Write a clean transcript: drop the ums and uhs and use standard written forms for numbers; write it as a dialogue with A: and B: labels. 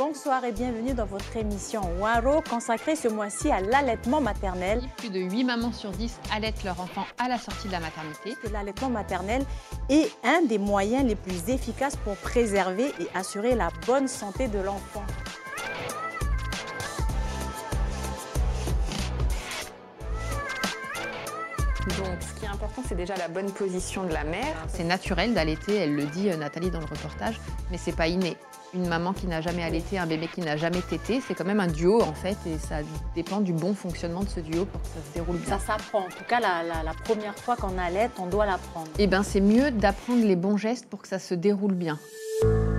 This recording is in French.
A: Bonsoir et bienvenue dans votre émission Waro, consacrée ce mois-ci à l'allaitement maternel.
B: Plus de 8 mamans sur 10 allaitent leur enfant à la sortie de la maternité.
A: L'allaitement maternel est un des moyens les plus efficaces pour préserver et assurer la bonne santé de l'enfant.
C: Donc, ce qui est important, c'est déjà la bonne position de la mère.
B: C'est naturel d'allaiter, elle le dit Nathalie dans le reportage, mais c'est pas inné. Une maman qui n'a jamais allaité, un bébé qui n'a jamais tété, c'est quand même un duo en fait, et ça dépend du bon fonctionnement de ce duo pour que ça se déroule bien.
A: Ça s'apprend. En tout cas, la première fois qu'on allaite, on doit l'apprendre.
B: Eh bien, c'est mieux d'apprendre les bons gestes pour que ça se déroule bien.